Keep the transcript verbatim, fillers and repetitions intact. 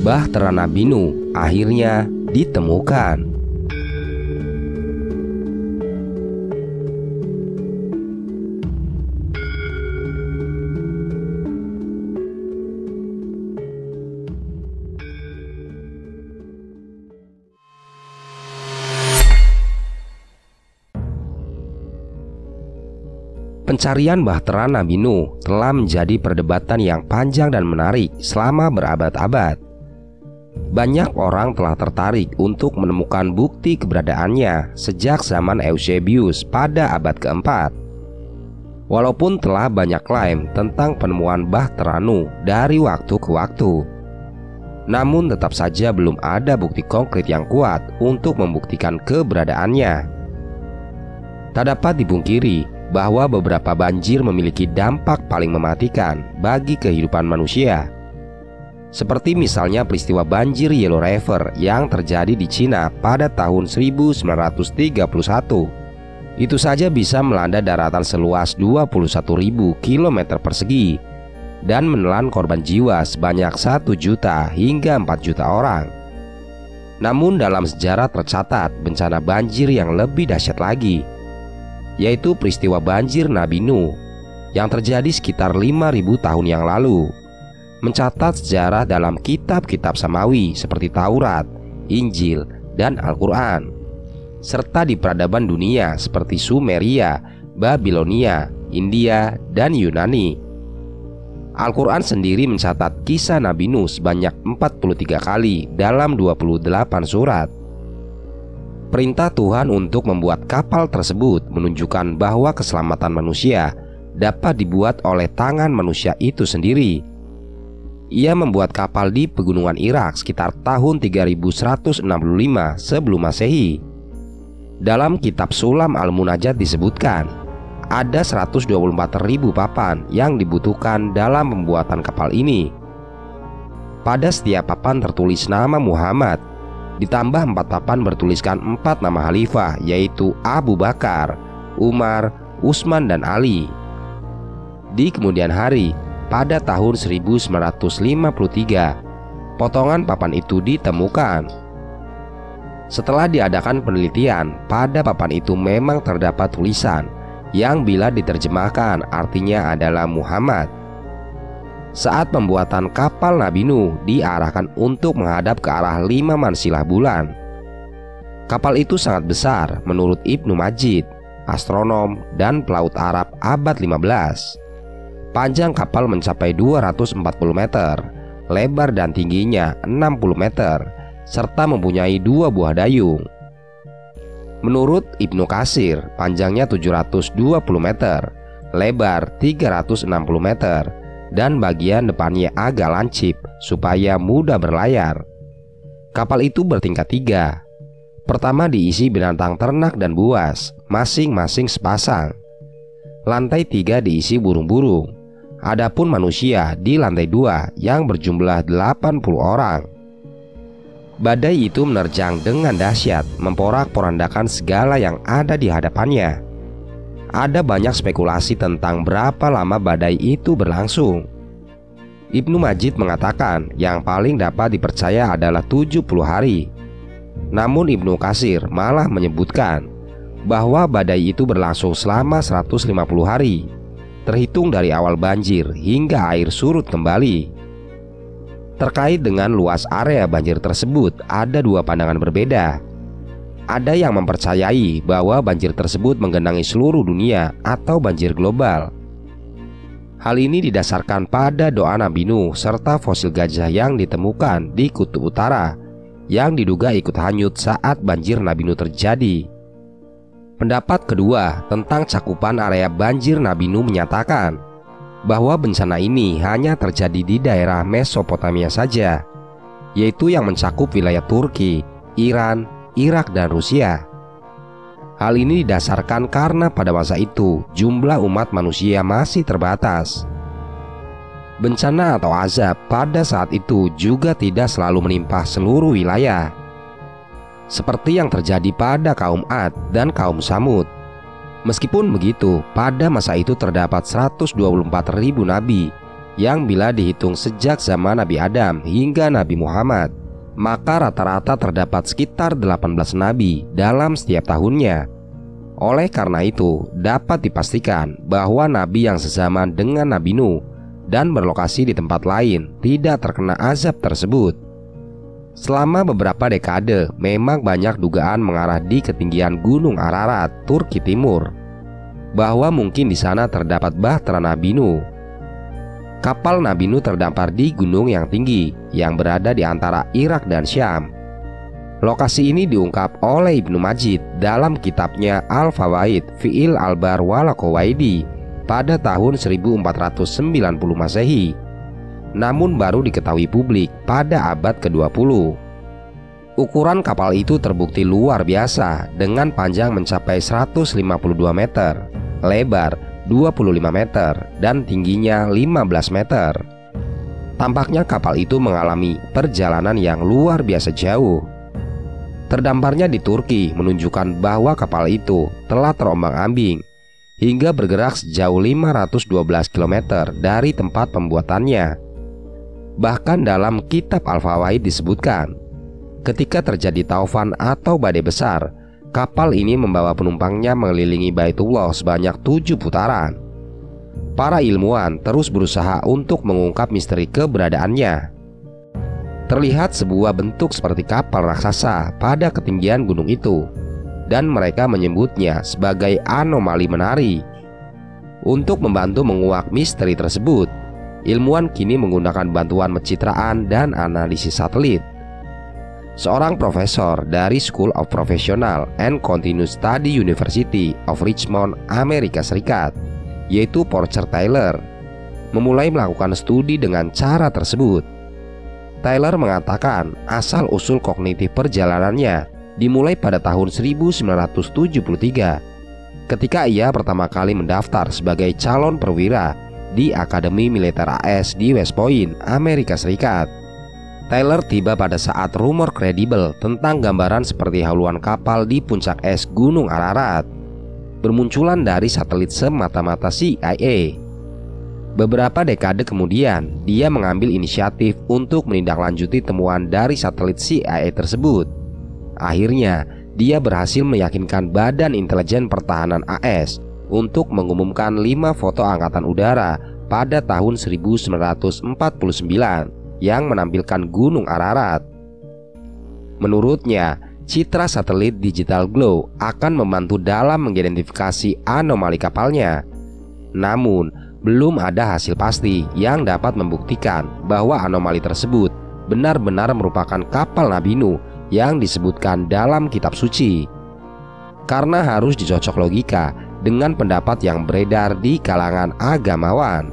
Bahtera Nabi Nuh akhirnya ditemukan. Pencarian Bahtera Nabi Nuh telah menjadi perdebatan yang panjang dan menarik selama berabad-abad. Banyak orang telah tertarik untuk menemukan bukti keberadaannya sejak zaman Eusebius pada abad keempat. Walaupun telah banyak klaim tentang penemuan Bahtera Nuh dari waktu ke waktu, namun tetap saja belum ada bukti konkret yang kuat untuk membuktikan keberadaannya. Tak dapat dipungkiri bahwa beberapa banjir memiliki dampak paling mematikan bagi kehidupan manusia. Seperti misalnya peristiwa banjir Yellow River yang terjadi di Cina pada tahun seribu sembilan ratus tiga puluh satu. Itu saja bisa melanda daratan seluas dua puluh satu ribu kilometer persegi dan menelan korban jiwa sebanyak satu juta hingga empat juta orang. Namun dalam sejarah tercatat bencana banjir yang lebih dahsyat lagi, yaitu peristiwa banjir Nabi Nuh yang terjadi sekitar lima ribu tahun yang lalu, mencatat sejarah dalam kitab-kitab samawi seperti Taurat, Injil, dan Al-Quran, serta di peradaban dunia seperti Sumeria, Babilonia, India, dan Yunani. Al-Quran sendiri mencatat kisah Nabi Nuh sebanyak empat puluh tiga kali dalam dua puluh delapan surat. Perintah Tuhan untuk membuat kapal tersebut menunjukkan bahwa keselamatan manusia dapat dibuat oleh tangan manusia itu sendiri. Ia membuat kapal di pegunungan Irak sekitar tahun tiga ribu seratus enam puluh lima sebelum Masehi. Dalam kitab Sulam Al-Munajat disebutkan ada seratus dua puluh empat ribu papan yang dibutuhkan dalam pembuatan kapal ini. Pada setiap papan tertulis nama Muhammad, ditambah empat papan bertuliskan empat nama khalifah, yaitu Abu Bakar, Umar, Utsman, dan Ali. Di kemudian hari, pada tahun seribu sembilan ratus lima puluh tiga, potongan papan itu ditemukan. Setelah diadakan penelitian, pada papan itu memang terdapat tulisan yang bila diterjemahkan artinya adalah Muhammad. Saat pembuatan kapal Nabi Nuh diarahkan untuk menghadap ke arah lima mansilah bulan. Kapal itu sangat besar menurut Ibnu Majid, astronom dan pelaut Arab abad lima belas. Panjang kapal mencapai dua ratus empat puluh meter, lebar dan tingginya enam puluh meter, serta mempunyai dua buah dayung. Menurut Ibnu Katsir, panjangnya tujuh ratus dua puluh meter, lebar tiga ratus enam puluh meter, dan bagian depannya agak lancip supaya mudah berlayar. Kapal itu bertingkat tiga. Pertama diisi binatang ternak dan buas, masing-masing sepasang. Lantai tiga diisi burung-burung. Adapun manusia di lantai dua yang berjumlah delapan puluh orang. Badai itu menerjang dengan dahsyat, memporak-porandakan segala yang ada di hadapannya. Ada banyak spekulasi tentang berapa lama badai itu berlangsung. Ibnu Majid mengatakan yang paling dapat dipercaya adalah tujuh puluh hari. Namun Ibnu Katsir malah menyebutkan bahwa badai itu berlangsung selama seratus lima puluh hari, terhitung dari awal banjir hingga air surut kembali. Terkait dengan luas area banjir tersebut, ada dua pandangan berbeda. Ada yang mempercayai bahwa banjir tersebut menggenangi seluruh dunia atau banjir global. Hal ini didasarkan pada doa Nabi Nuh serta fosil gajah yang ditemukan di kutub utara yang diduga ikut hanyut saat banjir Nabi Nuh terjadi. Pendapat kedua tentang cakupan area banjir Nabi Nuh menyatakan bahwa bencana ini hanya terjadi di daerah Mesopotamia saja, yaitu yang mencakup wilayah Turki, Iran, Irak, dan Rusia. Hal ini didasarkan karena pada masa itu jumlah umat manusia masih terbatas. Bencana atau azab pada saat itu juga tidak selalu menimpa seluruh wilayah, seperti yang terjadi pada kaum Ad dan kaum Samud. Meskipun begitu, pada masa itu terdapat seratus dua puluh empat ribu nabi yang bila dihitung sejak zaman Nabi Adam hingga Nabi Muhammad, maka rata-rata terdapat sekitar delapan belas nabi dalam setiap tahunnya. Oleh karena itu, dapat dipastikan bahwa nabi yang sezaman dengan Nabi Nuh dan berlokasi di tempat lain tidak terkena azab tersebut. Selama beberapa dekade, memang banyak dugaan mengarah di ketinggian Gunung Ararat, Turki Timur, bahwa mungkin di sana terdapat bahtera Nabi Nuh. Kapal Nabi Nuh terdampar di gunung yang tinggi yang berada di antara Irak dan Syam. Lokasi ini diungkap oleh Ibnu Majid dalam kitabnya Al-Fawaid Fi'il Al-Bar wal Qawaidi pada tahun seribu empat ratus sembilan puluh Masehi, namun baru diketahui publik pada abad kedua puluh. Ukuran kapal itu terbukti luar biasa dengan panjang mencapai seratus lima puluh dua meter, lebar dua puluh lima meter, dan tingginya lima belas meter. Tampaknya kapal itu mengalami perjalanan yang luar biasa jauh. Terdamparnya di Turki menunjukkan bahwa kapal itu telah terombang-ambing hingga bergerak sejauh lima ratus dua belas kilometer dari tempat pembuatannya. Bahkan dalam kitab Al-Fawaid disebutkan, ketika terjadi taufan atau badai besar, kapal ini membawa penumpangnya mengelilingi Baitullah sebanyak tujuh putaran. Para ilmuwan terus berusaha untuk mengungkap misteri keberadaannya. Terlihat sebuah bentuk seperti kapal raksasa pada ketinggian gunung itu, dan mereka menyebutnya sebagai anomali menari. Untuk membantu menguak misteri tersebut, ilmuwan kini menggunakan bantuan pencitraan dan analisis satelit. Seorang profesor dari School of Professional and Continuous Study University of Richmond, Amerika Serikat, yaitu Porcher Taylor, memulai melakukan studi dengan cara tersebut. Taylor mengatakan asal-usul kognitif perjalanannya dimulai pada tahun seribu sembilan ratus tujuh puluh tiga, ketika ia pertama kali mendaftar sebagai calon perwira di Akademi Militer A S di West Point, Amerika Serikat. Taylor tiba pada saat rumor kredibel tentang gambaran seperti haluan kapal di puncak es Gunung Ararat bermunculan dari satelit semata-mata C I A. Beberapa dekade kemudian, dia mengambil inisiatif untuk menindaklanjuti temuan dari satelit C I A tersebut. Akhirnya, dia berhasil meyakinkan Badan Intelijen Pertahanan A S untuk mengumumkan lima foto angkatan udara pada tahun seribu sembilan ratus empat puluh sembilan yang menampilkan Gunung Ararat. Menurutnya, citra satelit digital glow akan membantu dalam mengidentifikasi anomali kapalnya. Namun, belum ada hasil pasti yang dapat membuktikan bahwa anomali tersebut benar-benar merupakan kapal Nabi Nuh yang disebutkan dalam kitab suci. Karena harus dicocok logika dengan pendapat yang beredar di kalangan agamawan.